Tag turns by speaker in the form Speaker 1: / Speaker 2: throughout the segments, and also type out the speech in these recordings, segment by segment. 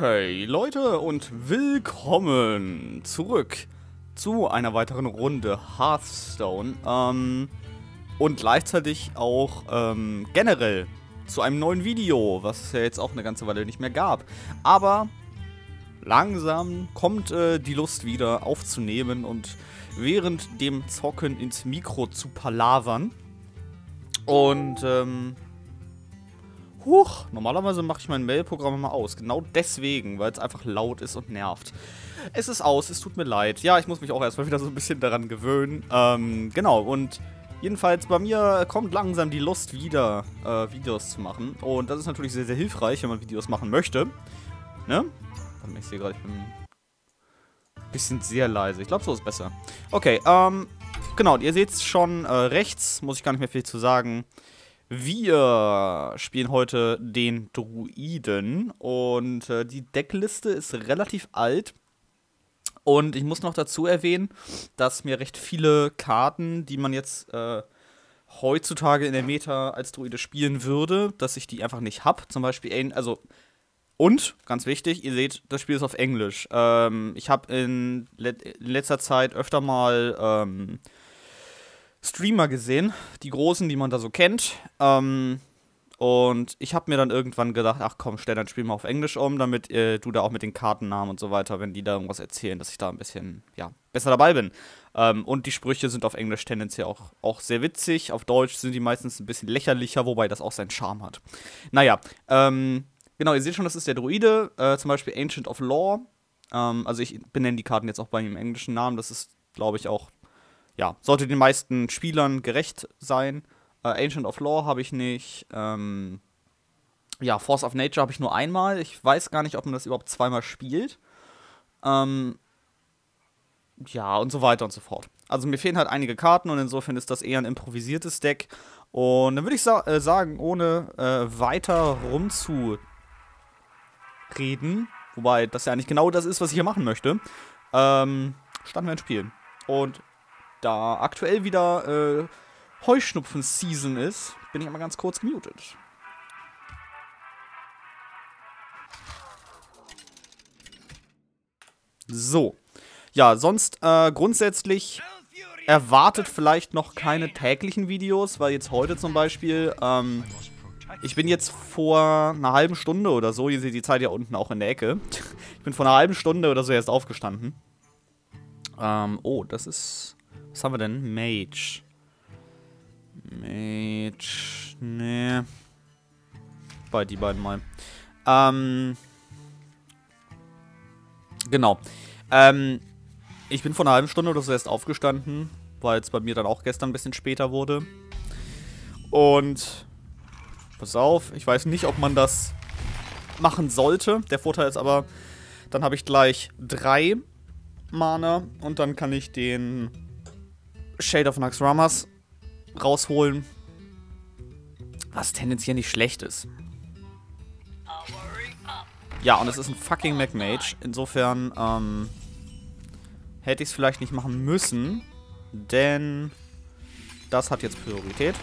Speaker 1: Hey Leute und willkommen zurück zu einer weiteren Runde Hearthstone und gleichzeitig auch generell zu einem neuen Video, was es ja jetzt auch eine ganze Weile nicht mehr gab. Aber langsam kommt die Lust wieder aufzunehmen und während dem Zocken ins Mikro zu palavern. Und normalerweise mache ich mein Mail-Programm immer aus. Genau deswegen, weil es einfach laut ist und nervt. Es ist aus, es tut mir leid. Ja, ich muss mich auch erstmal wieder so ein bisschen daran gewöhnen. Genau, und jedenfalls bei mir kommt langsam die Lust wieder, Videos zu machen. Und das ist natürlich sehr, sehr hilfreich, wenn man Videos machen möchte. Ne? Ich sehe gerade, ich bin ein bisschen sehr leise. Ich glaube, so ist besser. Okay, genau, ihr seht es schon rechts, muss ich gar nicht mehr viel zu sagen. Wir spielen heute den Druiden und die Deckliste ist relativ alt. Und ich muss noch dazu erwähnen, dass mir recht viele Karten, die man jetzt heutzutage in der Meta als Druide spielen würde, dass ich die einfach nicht habe. Zum Beispiel, und, ganz wichtig, ihr seht, das Spiel ist auf Englisch. Ich habe in letzter Zeit öfter mal Streamer gesehen, die großen, die man da so kennt. Und ich habe mir dann irgendwann gedacht, ach komm, stell dein Spiel mal auf Englisch um, damit du da auch mit den Kartennamen und so weiter, wenn die da irgendwas erzählen, dass ich da ein bisschen, ja, besser dabei bin. Und die Sprüche sind auf Englisch tendenziell auch sehr witzig. Auf Deutsch sind die meistens ein bisschen lächerlicher, wobei das auch seinen Charme hat. Naja, genau, ihr seht schon, das ist der Druide, zum Beispiel Ancient of Lore. Also ich benenne die Karten jetzt auch bei ihrem englischen Namen, das ist, glaube ich, auch, ja, sollte den meisten Spielern gerecht sein. Ancient of Lore habe ich nicht. Ja, Force of Nature habe ich nur einmal. Ich weiß gar nicht, ob man das überhaupt zweimal spielt. Ja, und so weiter und so fort. Also mir fehlen halt einige Karten und insofern ist das eher ein improvisiertes Deck. Und dann würde ich sagen, ohne weiter rumzureden, wobei das ja eigentlich genau das ist, was ich hier machen möchte, starten wir ein Spiel. Und da aktuell wieder Heuschnupfen-Season ist, bin ich einmal ganz kurz gemutet. So. Ja, sonst grundsätzlich erwartet vielleicht noch keine täglichen Videos, weil jetzt heute zum Beispiel, ich bin jetzt vor einer halben Stunde oder so, ihr seht die Zeit ja unten auch in der Ecke, ich bin vor einer halben Stunde oder so erst aufgestanden. Oh, das ist... Was haben wir denn? Mage. Nee. Bei die beiden mal. Genau. Ich bin vor einer halben Stunde oder so erst aufgestanden, weil es bei mir dann auch gestern ein bisschen später wurde. Und pass auf, ich weiß nicht, ob man das machen sollte. Der Vorteil ist aber, dann habe ich gleich 3 Mana und dann kann ich den Shade of Naxxramas rausholen, was tendenziell nicht schlecht ist. Ja, und es ist ein fucking Mech-Mage. Insofern hätte ich es vielleicht nicht machen müssen, denn das hat jetzt Priorität.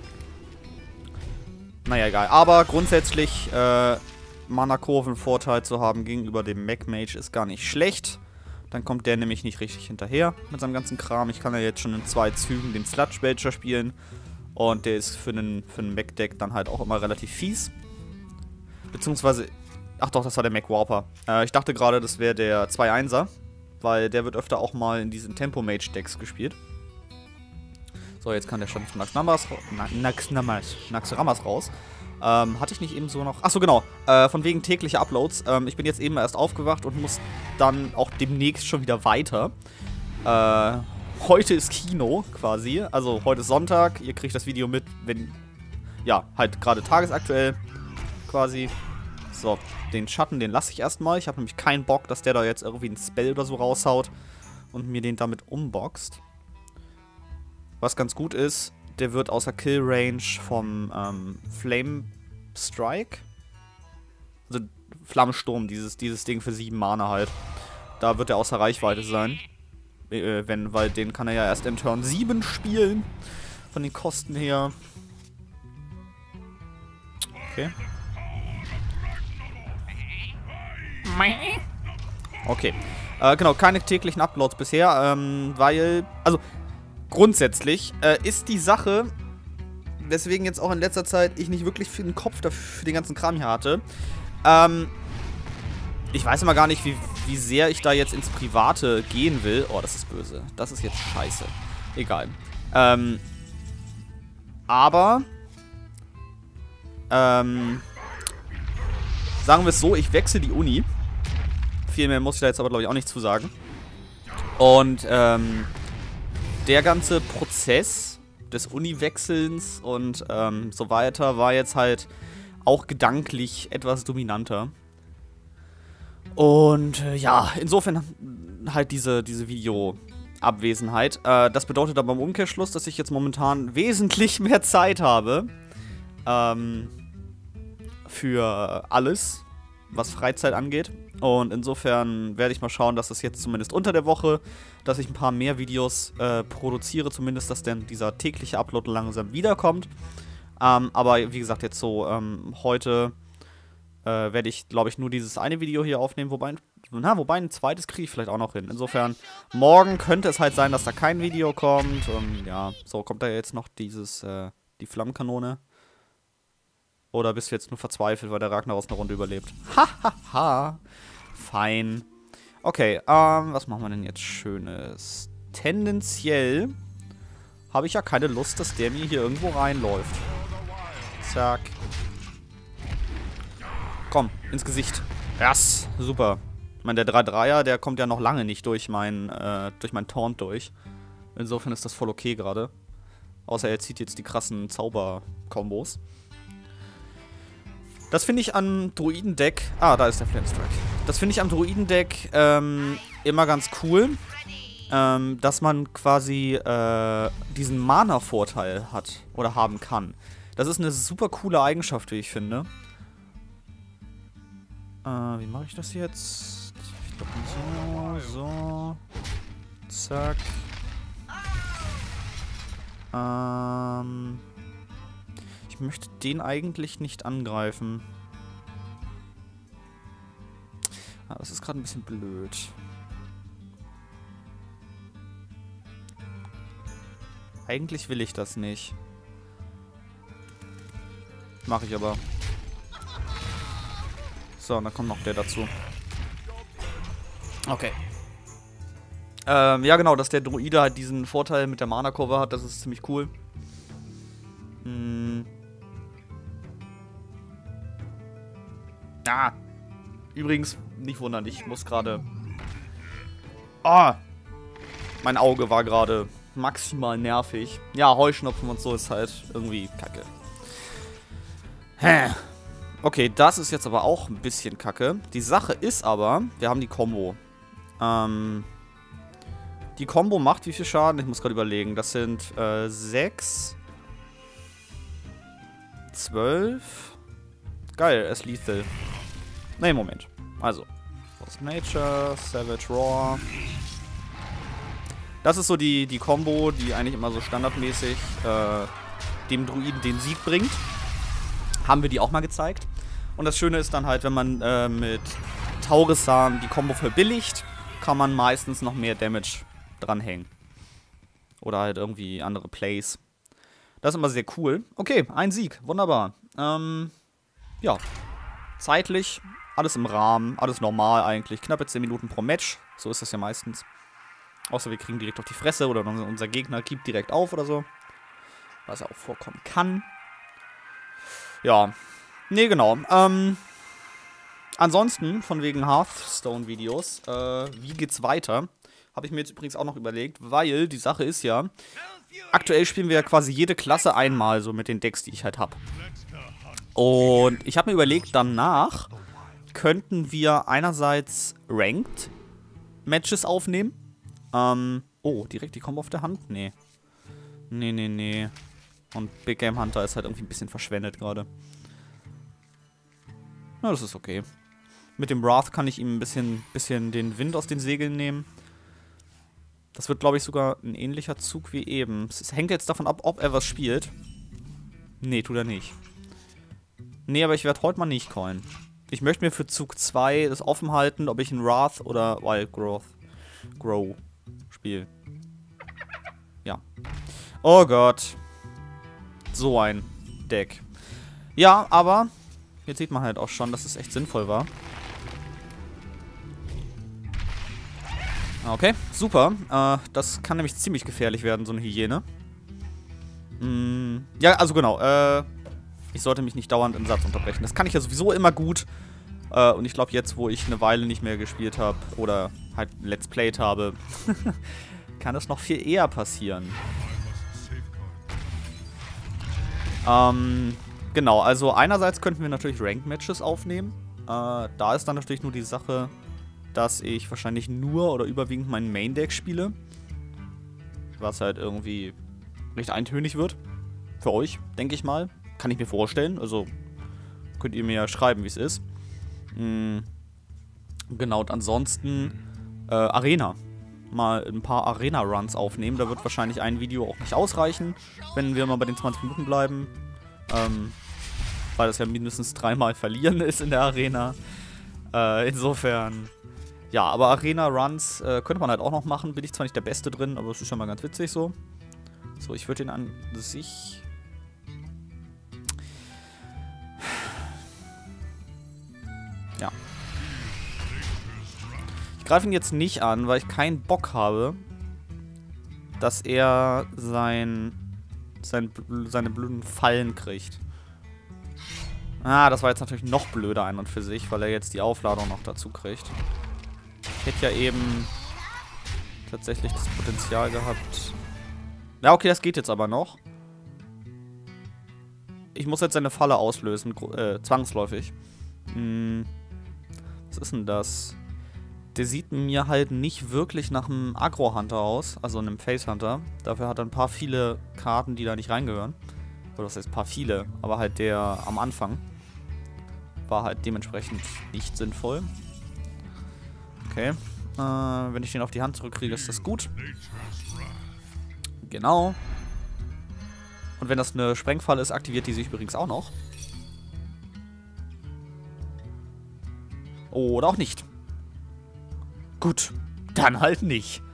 Speaker 1: Naja, egal. Aber grundsätzlich Mana-Kurven-Vorteil zu haben gegenüber dem Mech-Mage ist gar nicht schlecht. Dann kommt der nämlich nicht richtig hinterher mit seinem ganzen Kram. Ich kann ja jetzt schon in 2 Zügen den Sludge-Belcher spielen. Und der ist für einen Mech-Deck dann halt auch immer relativ fies. Beziehungsweise, ach doch, das war der Mech-Warper. Ich dachte gerade, das wäre der 2-1er. Weil der wird öfter auch mal in diesen Tempo-Mage-Decks gespielt. So, jetzt kann der schon Naxxramas raus. Hatte ich nicht eben so noch... Achso, genau. Von wegen täglicher Uploads. Ich bin jetzt eben erst aufgewacht und muss dann auch demnächst schon wieder weiter. Heute ist Kino, quasi. Also, heute ist Sonntag. Ihr kriegt das Video mit, wenn... Ja, halt gerade tagesaktuell, quasi. So, den Schatten, den lasse ich erstmal. Ich habe nämlich keinen Bock, dass der da jetzt irgendwie einen Spell oder so raushaut und mir den damit umboxt. Was ganz gut ist... Der wird außer Kill-Range vom Flame Strike. Also Flammensturm, dieses Ding für 7 Mana halt. Da wird er außer Reichweite sein. Weil den kann er ja erst in Turn 7 spielen. Von den Kosten her. Okay. Okay. Genau, keine täglichen Uploads bisher, weil, also grundsätzlich ist die Sache, weswegen jetzt auch in letzter Zeit ich nicht wirklich für den Kopf dafür, für den ganzen Kram hier hatte. Ich weiß immer gar nicht, wie sehr ich da jetzt ins Private gehen will. Oh, das ist böse. Das ist jetzt scheiße. Egal. Aber sagen wir es so, ich wechsle die Uni. Viel mehr muss ich da jetzt aber, glaube ich, auch nicht zu sagen. Und der ganze Prozess des Uni-Wechselns und so weiter war jetzt halt auch gedanklich etwas dominanter. Und ja, insofern halt diese Videoabwesenheit. Das bedeutet aber im Umkehrschluss, dass ich jetzt momentan wesentlich mehr Zeit habe für alles, was Freizeit angeht. Und insofern werde ich mal schauen, dass es jetzt zumindest unter der Woche, dass ich ein paar mehr Videos produziere, zumindest, dass dann dieser tägliche Upload langsam wiederkommt. Aber wie gesagt, jetzt so heute werde ich, glaube ich, nur dieses eine Video hier aufnehmen, wobei ein zweites kriege ich vielleicht auch noch hin. Insofern, morgen könnte es halt sein, dass da kein Video kommt. Und ja, so kommt da jetzt noch die Flammenkanone. Oder bist du jetzt nur verzweifelt, weil der Ragnaros eine Runde überlebt? Hahaha. Fein. Okay, was machen wir denn jetzt Schönes? Tendenziell habe ich ja keine Lust, dass der mir hier irgendwo reinläuft. Zack. Komm, ins Gesicht. Yes, super. Ich meine, der 3-3er, der kommt ja noch lange nicht durch mein Taunt durch. Insofern ist das voll okay gerade. Außer er zieht jetzt die krassen Zauber-Kombos. Das finde ich am Druidendeck... Ah, da ist der Flamestrike. Das finde ich am Druidendeck immer ganz cool, dass man quasi diesen Mana-Vorteil hat oder haben kann. Das ist eine super coole Eigenschaft, wie ich finde. Wie mache ich das jetzt? Ich glaube so. Zack. Ich möchte den eigentlich nicht angreifen. Ah, das ist gerade ein bisschen blöd. Eigentlich will ich das nicht. Mache ich aber. So, und dann kommt noch der dazu. Okay. Ja genau, dass der Druide halt diesen Vorteil mit der Mana-Kurve hat, das ist ziemlich cool. Ah. Übrigens, nicht wundern, ich muss gerade... Ah! Mein Auge war gerade maximal nervig. Ja, Heuschnupfen und so ist halt irgendwie kacke. Hä? Okay, das ist jetzt aber auch ein bisschen kacke. Die Sache ist aber, wir haben die Combo. Die Combo macht wie viel Schaden? Ich muss gerade überlegen. Das sind 6, 12. Geil, er ist lethal. Ne, Moment. Also, Force Nature, Savage Roar. Das ist so die Combo, die eigentlich immer so standardmäßig dem Druiden den Sieg bringt. Haben wir die auch mal gezeigt. Und das Schöne ist dann halt, wenn man mit Taurisan die Combo verbilligt, kann man meistens noch mehr Damage dranhängen. Oder halt irgendwie andere Plays. Das ist immer sehr cool. Okay, ein Sieg. Wunderbar. Ja. Zeitlich, alles im Rahmen, alles normal eigentlich. Knappe 10 Minuten pro Match. So ist das ja meistens. Außer wir kriegen direkt auf die Fresse oder unser Gegner gibt direkt auf oder so. Was ja auch vorkommen kann. Ja. Nee, genau. Ansonsten, von wegen Hearthstone-Videos, wie geht's weiter? Habe ich mir jetzt übrigens auch noch überlegt, weil die Sache ist ja, aktuell spielen wir ja quasi jede Klasse einmal so mit den Decks, die ich halt habe. Und ich habe mir überlegt, danach könnten wir einerseits Ranked Matches aufnehmen. Oh, direkt die Combo auf der Hand? Nee. Nee. Und Big Game Hunter ist halt irgendwie ein bisschen verschwendet gerade. Na, das ist okay. Mit dem Wrath kann ich ihm ein bisschen den Wind aus den Segeln nehmen. Das wird, glaube ich, sogar ein ähnlicher Zug wie eben. Es hängt jetzt davon ab, ob er was spielt. Nee, tut er nicht. Nee, aber ich werde heute mal nicht callen. Ich möchte mir für Zug 2 das offen halten, ob ich einen Wrath oder Wild Grow spiele. Ja. Oh Gott. So ein Deck. Ja, aber jetzt sieht man halt auch schon, dass es echt sinnvoll war. Okay, super. Das kann nämlich ziemlich gefährlich werden, so eine Hyäne. Ja, also genau. Ich sollte mich nicht dauernd im Satz unterbrechen. Das kann ich ja sowieso immer gut. Und ich glaube, jetzt, wo ich eine Weile nicht mehr gespielt habe oder halt Let's Played habe, kann das noch viel eher passieren. Genau, also einerseits könnten wir natürlich Ranked-Matches aufnehmen. Da ist dann natürlich nur die Sache, dass ich wahrscheinlich nur oder überwiegend meinen Main-Deck spiele. Was halt irgendwie recht eintönig wird. Für euch, denke ich mal. Kann ich mir vorstellen. Also könnt ihr mir ja schreiben, wie es ist. Genau, und ansonsten Arena. Mal ein paar Arena-Runs aufnehmen. Da wird wahrscheinlich ein Video auch nicht ausreichen, wenn wir mal bei den 20 Minuten bleiben. Weil das ja mindestens 3-mal verlieren ist in der Arena. Insofern, ja, aber Arena-Runs könnte man halt auch noch machen. Bin ich zwar nicht der Beste drin, aber es ist schon mal ganz witzig so. So, ich würde den an sich... Ja. Ich greife ihn jetzt nicht an, weil ich keinen Bock habe, dass er seine blöden Fallen kriegt. Ah, das war jetzt natürlich noch blöder ein und für sich, weil er jetzt die Aufladung noch dazu kriegt. Ich hätte ja eben tatsächlich das Potenzial gehabt. Ja, okay, das geht jetzt aber noch. Ich muss jetzt seine Falle auslösen, zwangsläufig. Was ist denn das? Der sieht mir halt nicht wirklich nach einem Agro-Hunter aus, also einem Face-Hunter. Dafür hat er ein paar viele Karten, die da nicht reingehören. Oder das heißt ein paar viele, aber halt der am Anfang war halt dementsprechend nicht sinnvoll. Okay. Wenn ich den auf die Hand zurückkriege, ist das gut. Genau. Und wenn das eine Sprengfalle ist, aktiviert die sich übrigens auch noch. Oder auch nicht. Gut, dann halt nicht.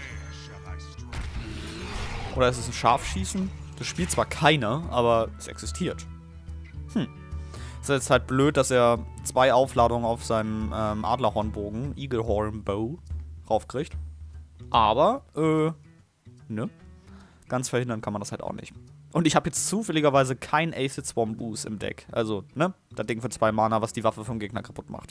Speaker 1: Oder ist es ein Scharfschießen? Das spielt zwar keiner, aber es existiert. Ist jetzt halt blöd, dass er 2 Aufladungen auf seinem Adlerhornbogen, Eaglehorn Bow, raufkriegt. Aber, ne? Ganz verhindern kann man das halt auch nicht. Und ich habe jetzt zufälligerweise kein Acid Swarm Boost im Deck. Also, ne? Das Ding für 2 Mana, was die Waffe vom Gegner kaputt macht.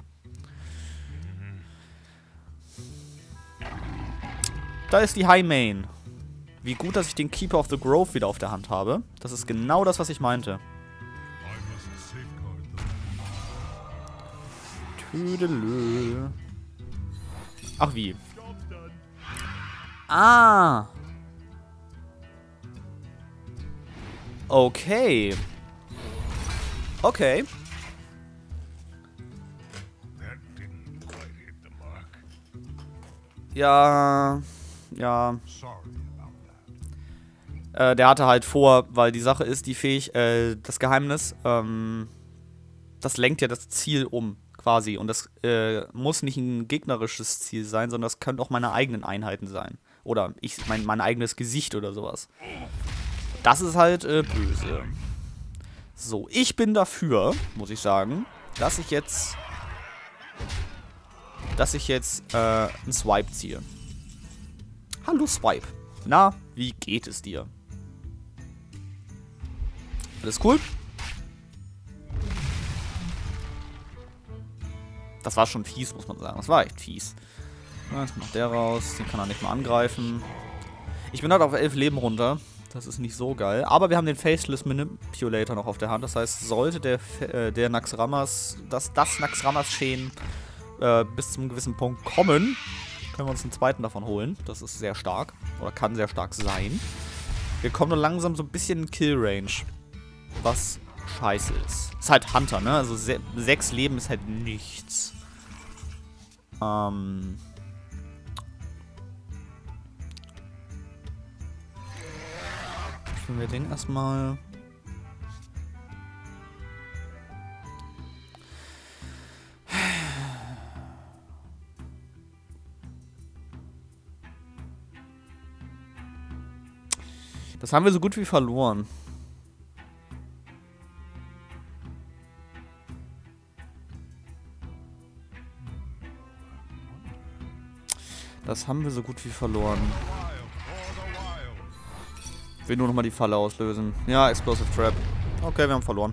Speaker 1: Da ist die High Main. Wie gut, dass ich den Keeper of the Grove wieder auf der Hand habe. Das ist genau das, was ich meinte. Tüdelö. Ach wie. Ah. Okay. Okay. Ja. Ja. Der hatte halt vor, weil die Sache ist, das Geheimnis, das lenkt ja das Ziel um, quasi. Und das muss nicht ein gegnerisches Ziel sein, sondern das können auch meine eigenen Einheiten sein. Oder mein eigenes Gesicht oder sowas. Das ist halt böse. So, ich bin dafür, muss ich sagen, dass ich jetzt einen Swipe ziehe. Hallo Swipe. Na, wie geht es dir? Alles cool? Das war schon fies, muss man sagen. Das war echt fies. Ja, jetzt macht der raus. Den kann er nicht mal angreifen. Ich bin halt auf 11 Leben runter. Das ist nicht so geil. Aber wir haben den Faceless Manipulator noch auf der Hand. Das heißt, sollte der Naxxramas, das Naxxramas-Chain bis zum gewissen Punkt kommen, können wir uns einen zweiten davon holen. Das ist sehr stark. Oder kann sehr stark sein. Wir kommen nur langsam so ein bisschen in Kill-Range. Was scheiße ist. Ist halt Hunter, ne? Also 6 Leben ist halt nichts. Spielen wir den erstmal. Das haben wir so gut wie verloren. Das haben wir so gut wie verloren. Ich will nur nochmal die Falle auslösen. Ja, Explosive Trap. Okay, wir haben verloren.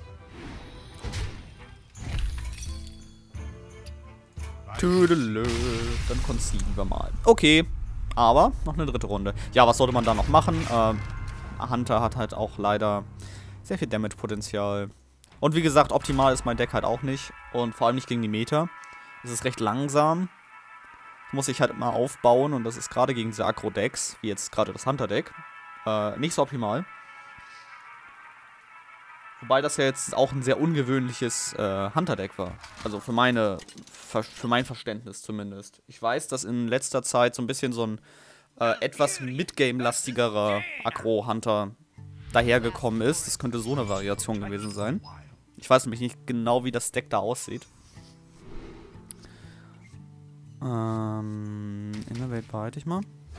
Speaker 1: Tüdelö. Dann conceden wir mal. Okay. Aber noch eine dritte Runde. Ja, was sollte man da noch machen? Hunter hat halt auch leider sehr viel Damage-Potenzial. Und wie gesagt, optimal ist mein Deck halt auch nicht. Und vor allem nicht gegen die Meta. Es ist recht langsam. Muss ich halt immer aufbauen. Und das ist gerade gegen diese Aggro-Decks, wie jetzt gerade das Hunter-Deck, nicht so optimal. Wobei das ja jetzt auch ein sehr ungewöhnliches Hunter-Deck war. Also für mein Verständnis zumindest. Ich weiß, dass in letzter Zeit so ein bisschen so ein etwas Midgame-lastigerer Aggro-Hunter dahergekommen ist. Das könnte so eine Variation gewesen sein. Ich weiß nämlich nicht genau, wie das Deck da aussieht. Innerwelt behalte ich mal.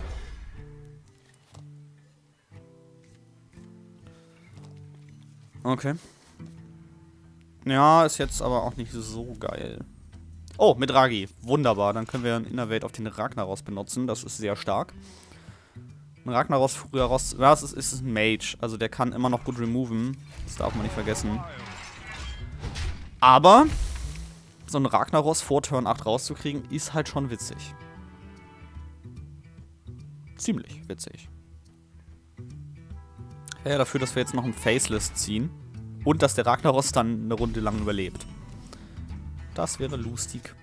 Speaker 1: Okay. Ja, ist jetzt aber auch nicht so geil. Oh, mit Ragi. Wunderbar. Dann können wir einen Innerwelt auf den Ragnaros benutzen. Das ist sehr stark. Ein Ragnaros früher raus... Ja, es ist ein Mage. Also der kann immer noch gut removen. Das darf man nicht vergessen. Aber so ein Ragnaros vor Turn 8 rauszukriegen, ist halt schon witzig. Ziemlich witzig. Ja, dafür, dass wir jetzt noch ein Faceless ziehen. Und dass der Ragnaros dann eine Runde lang überlebt. Das wäre lustig.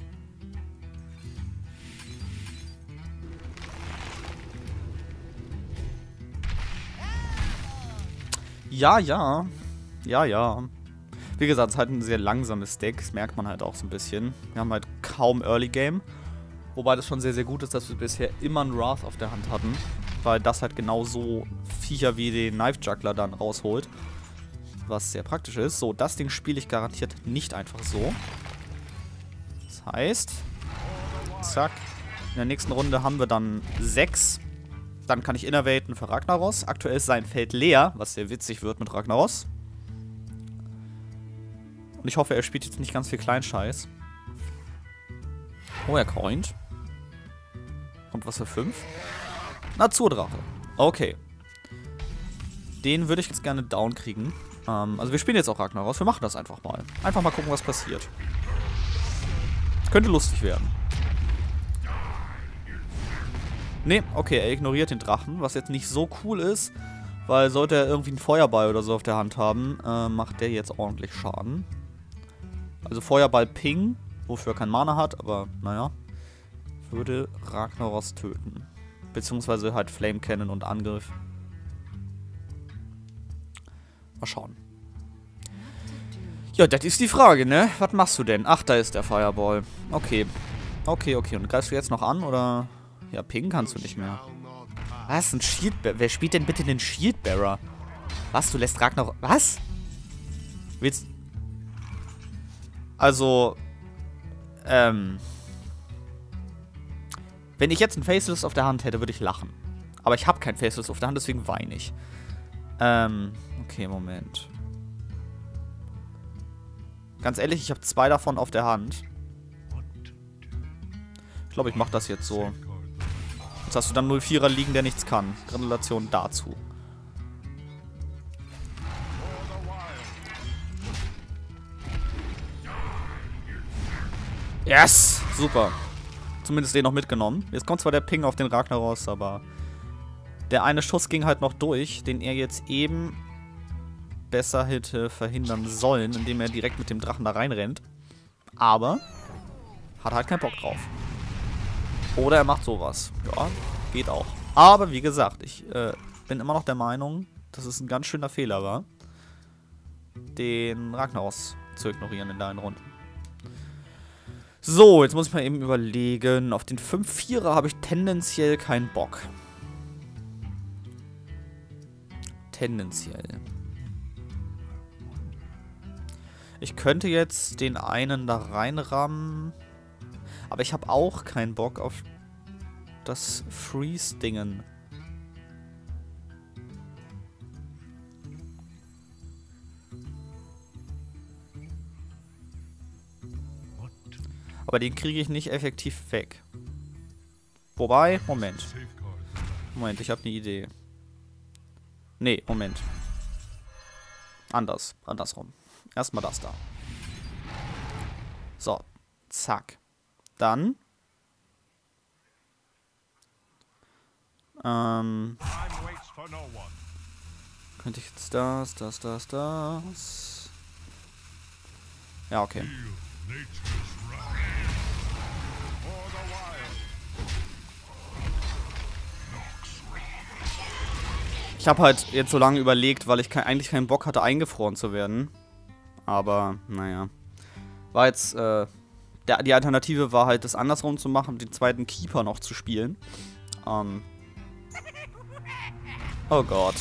Speaker 1: Ja, ja. Ja, ja. Wie gesagt, es ist halt ein sehr langsames Deck. Das merkt man halt auch so ein bisschen. Wir haben halt kaum Early Game. Wobei das schon sehr, sehr gut ist, dass wir bisher immer einen Wrath auf der Hand hatten. Weil das halt genau so Viecher wie den Knife Juggler dann rausholt. Was sehr praktisch ist. So, das Ding spiele ich garantiert nicht einfach so. Das heißt, zack. In der nächsten Runde haben wir dann 6. Dann kann ich innervaten für Ragnaros. Aktuell ist sein Feld leer, was sehr witzig wird mit Ragnaros. Und ich hoffe, er spielt jetzt nicht ganz viel Kleinscheiß. Oh, er coint. Und was für 5? Naturdrache. Okay. Den würde ich jetzt gerne down kriegen. Also wir spielen jetzt auch Ragnaros. Wir machen das einfach mal. Einfach mal gucken, was passiert. Könnte lustig werden. Ne, okay, er ignoriert den Drachen, was jetzt nicht so cool ist, weil sollte er irgendwie einen Feuerball oder so auf der Hand haben, macht der jetzt ordentlich Schaden. Also Feuerball Ping, wofür er kein Mana hat, aber naja, würde Ragnaros töten. Beziehungsweise halt Flame Cannon und Angriff. Mal schauen. Ja, das ist die Frage, ne? Was machst du denn? Ach, da ist der Fireball. Okay. Okay, okay. Und greifst du jetzt noch an, oder... Ja, Ping kannst du nicht mehr. Was? Ein Shieldbearer? Wer spielt denn bitte den Shieldbearer? Was? Du lässt Ragnar... Was? Willst... Also... Wenn ich jetzt ein Faceless auf der Hand hätte, würde ich lachen. Aber ich habe kein Faceless auf der Hand, deswegen weine ich. Okay, Moment. Ganz ehrlich, ich habe 2 davon auf der Hand. Ich glaube, ich mache das jetzt so. Jetzt hast du dann 0-4er liegen, der nichts kann. Gratulation dazu. Yes! Super. Zumindest den noch mitgenommen. Jetzt kommt zwar der Ping auf den Ragnaros, aber der eine Schuss ging halt noch durch, den er jetzt eben besser hätte verhindern sollen, indem er direkt mit dem Drachen da reinrennt. Aber hat halt keinen Bock drauf. Oder er macht sowas. Ja, geht auch. Aber wie gesagt, ich bin immer noch der Meinung, dass es ein ganz schöner Fehler war, den Ragnaros zu ignorieren in deinen Runden. So, jetzt muss ich mal eben überlegen. Auf den 5-4er habe ich tendenziell keinen Bock. Tendenziell. Ich könnte jetzt den einen da reinrammen. Aber ich habe auch keinen Bock auf das Freeze-Dingen. Aber den kriege ich nicht effektiv weg. Wobei, Moment. Moment, ich habe eine Idee. Nee, Moment. Andersrum. Erstmal das da. So, zack. Dann könnte ich jetzt das. Ja, okay. Ich habe halt jetzt so lange überlegt, weil ich eigentlich keinen Bock hatte, eingefroren zu werden. Aber, naja. War jetzt, die Alternative war halt, das andersrum zu machen und den zweiten Keeper noch zu spielen. Oh Gott.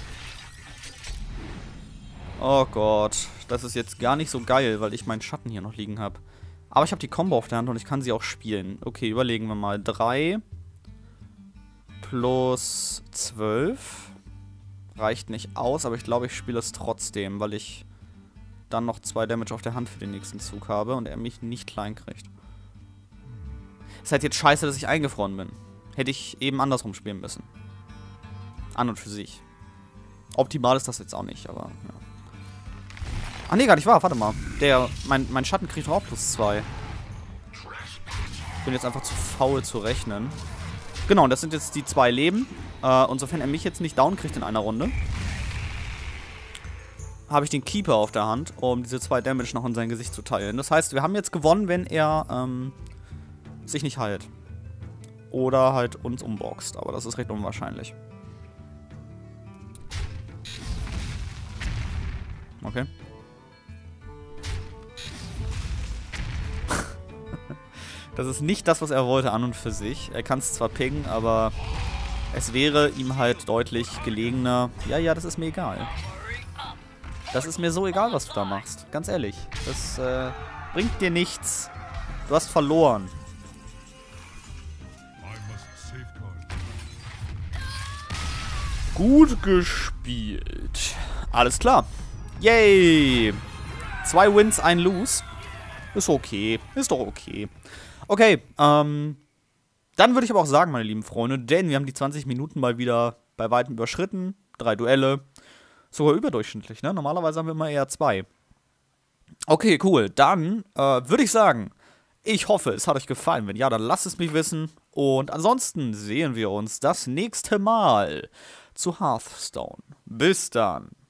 Speaker 1: Oh Gott. Das ist jetzt gar nicht so geil, weil ich meinen Schatten hier noch liegen habe. Aber ich habe die Combo auf der Hand und ich kann sie auch spielen. Okay, überlegen wir mal. 3 plus 12 reicht nicht aus, aber ich glaube, ich spiele es trotzdem, weil ich dann noch 2 Damage auf der Hand für den nächsten Zug habe und er mich nicht klein kriegt. Ist halt jetzt scheiße, dass ich eingefroren bin. Hätte ich eben andersrum spielen müssen. An und für sich. Optimal ist das jetzt auch nicht, aber ja. Ach nee, gar nicht wahr, warte mal. Mein Schatten kriegt auch plus 2. Ich bin jetzt einfach zu faul zu rechnen. Genau, und das sind jetzt die 2 Leben. Und sofern er mich jetzt nicht down kriegt in einer Runde, habe ich den Keeper auf der Hand, um diese 2 Damage noch in sein Gesicht zu teilen. Das heißt, wir haben jetzt gewonnen, wenn er sich nicht heilt. Oder halt uns umboxt. Aber das ist recht unwahrscheinlich. Okay. Das ist nicht das, was er wollte an und für sich. Er kann es zwar pingen, aber es wäre ihm halt deutlich gelegener. Ja, das ist mir egal. Das ist mir so egal, was du da machst. Ganz ehrlich. Das bringt dir nichts. Du hast verloren. Gut gespielt. Alles klar. Yay. 2 Wins, 1 Lose. Ist okay. Ist doch okay. Okay, dann würde ich aber auch sagen, meine lieben Freunde, denn wir haben die 20 Minuten mal wieder bei weitem überschritten. 3 Duelle. Sogar überdurchschnittlich, ne? Normalerweise haben wir immer eher 2. Okay, cool. Dann würde ich sagen, ich hoffe, es hat euch gefallen. Wenn ja, dann lasst es mich wissen. Und ansonsten sehen wir uns das nächste Mal zu Hearthstone. Bis dann.